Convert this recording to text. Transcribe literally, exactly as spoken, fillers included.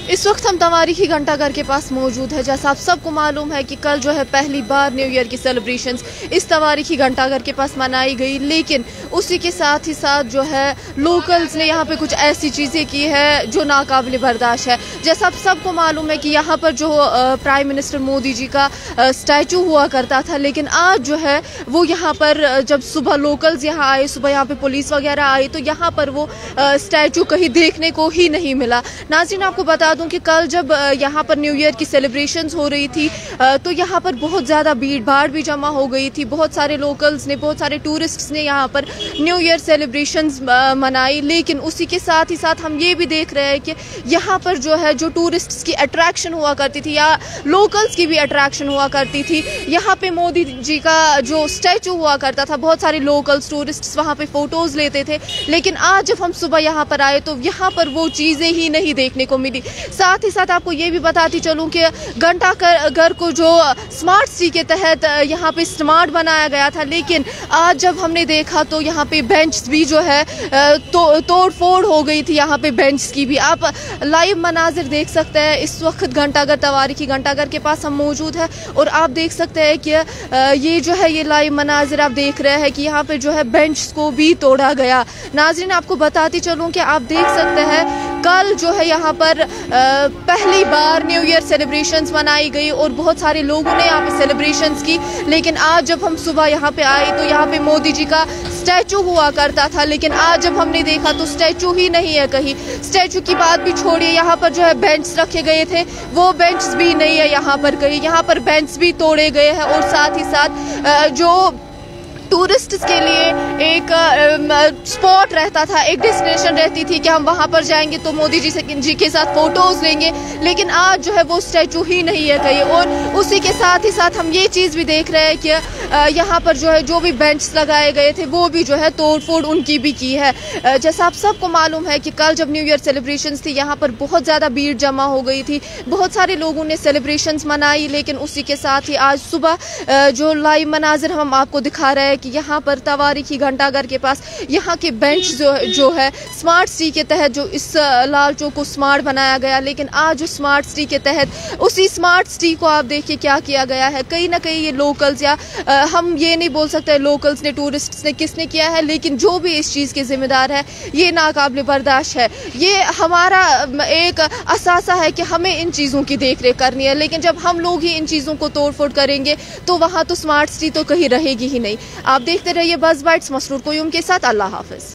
इस वक्त हम तवारीखी घंटाघर के पास मौजूद है। जैसा आप सबको मालूम है कि कल जो है पहली बार न्यू ईयर की सेलिब्रेशंस इस तवारीखी घंटाघर के पास मनाई गई, लेकिन उसी के साथ ही साथ जो है लोकल्स ने यहाँ पे कुछ ऐसी चीज़ें की है जो नाकाबिल बर्दाश्त है। जैसा आप सबको मालूम है कि यहाँ पर जो प्राइम मिनिस्टर मोदी जी का स्टैचू हुआ करता था, लेकिन आज जो है वो यहाँ पर जब सुबह लोकल्स यहाँ आए, सुबह यहाँ पे पुलिस वगैरह आई, तो यहाँ पर वो स्टैचू कहीं देखने को ही नहीं मिला। नाज़रीन, आपको बता दूं कि कल जब यहाँ पर न्यू ईयर की सेलिब्रेशंस हो रही थी तो यहाँ पर बहुत ज़्यादा भीड़ भाड़ भी जमा हो गई थी। बहुत सारे लोकल्स ने, बहुत सारे टूरिस्ट्स ने यहाँ पर न्यू ईयर सेलिब्रेशंस मनाई, लेकिन उसी के साथ ही साथ हम ये भी देख रहे हैं कि यहाँ पर जो है जो टूरिस्ट्स की अट्रैक्शन हुआ करती थी या लोकल्स की भी अट्रैक्शन हुआ करती थी, यहाँ पे मोदी जी का जो स्टैचू हुआ करता था, बहुत सारे लोकल्स टूरिस्ट्स वहाँ पे फोटोज़ लेते थे, लेकिन आज जब हम सुबह यहाँ पर आए तो यहाँ पर वो चीज़ें ही नहीं देखने को मिली। साथ ही साथ आपको ये भी बताती चलूँ कि घंटाघर को जो स्मार्ट सिटी के तहत यहाँ पे स्मार्ट बनाया गया था, लेकिन आज जब हमने देखा तो यहाँ पे बेंच भी जो है तो, तोड़ फोड़ हो गई थी। यहाँ पे बेंच की भी आप लाइव मनाजिर देख सकते हैं। इस वक्त घंटाघर तवारीखी घंटाघर के पास हम मौजूद है और आप देख सकते हैं कि ये जो है ये लाइव मनाजिर आप देख रहे हैं कि यहाँ पे जो है बेंच को भी तोड़ा गया। नाज़रीन, आपको बताती चलूँ कि आप देख सकते हैं कल जो है यहाँ पर पहली बार न्यू ईयर सेलिब्रेशंस मनाई गई और बहुत सारे लोगों ने यहाँ पे सेलिब्रेशंस की, लेकिन आज जब हम सुबह यहाँ पे आए तो यहाँ पे मोदी जी का स्टैचू हुआ करता था, लेकिन आज जब हमने देखा तो स्टैचू ही नहीं है कहीं। स्टैचू की बात भी छोड़िए, यहाँ पर जो है बेंच रखे गए थे वो बेंच भी नहीं है यहाँ पर कहीं। यहाँ पर बेंच भी तोड़े गए हैं और साथ ही साथ जो टूरिस्ट्स के लिए एक स्पॉट रहता था, एक डेस्टिनेशन रहती थी कि हम वहाँ पर जाएंगे तो मोदी जी से जी के साथ फोटोज़ लेंगे, लेकिन आज जो है वो स्टैचू ही नहीं है कहीं। और उसी के साथ ही साथ हम ये चीज़ भी देख रहे हैं कि यहाँ पर जो है जो भी बेंच लगाए गए थे वो भी जो है तोड़ फोड़ उनकी भी की है। जैसा आप सबको मालूम है कि कल जब न्यू ईयर सेलिब्रेशंस थी यहाँ पर बहुत ज़्यादा भीड़ जमा हो गई थी, बहुत सारे लोगों ने सेलिब्रेशंस मनाई, लेकिन उसी के साथ ही आज सुबह जो लाइव मनाजिर हम आपको दिखा रहे हैं कि यहाँ पर तवारीखी घंटाघर के पास यहाँ के बेंच जो जो है स्मार्ट सिटी के तहत जो इस लाल चौक को स्मार्ट बनाया गया, लेकिन आज जो स्मार्ट सिटी के तहत उसी स्मार्ट सिटी को आप देखिए क्या किया गया है। कहीं ना कहीं ये लोकल्स या आ, हम ये नहीं बोल सकते लोकल्स ने, टूरिस्ट्स ने, किसने किया है, लेकिन जो भी इस चीज़ के जिम्मेदार है ये नाकाबिल बर्दाश्त है। ये हमारा एक असासा है कि हमें इन चीज़ों की देख रेख करनी है, लेकिन जब हम लोग ही इन चीज़ों को तोड़ फोड़ करेंगे तो वहाँ तो स्मार्ट सिटी तो कहीं रहेगी ही नहीं। आप देखते रहिए बज़ बाइट्स, मसरूर कोयूम के साथ। अल्लाह हाफ़िज़।